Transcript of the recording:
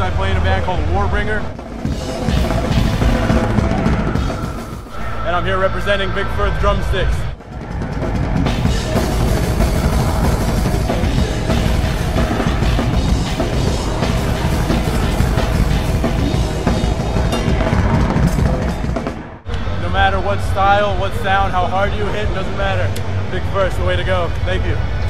I play in a band called Warbringer. And I'm here representing Vic Firth Drumsticks. No matter what style, what sound, how hard you hit, doesn't matter. Vic Firth, the way to go. Thank you.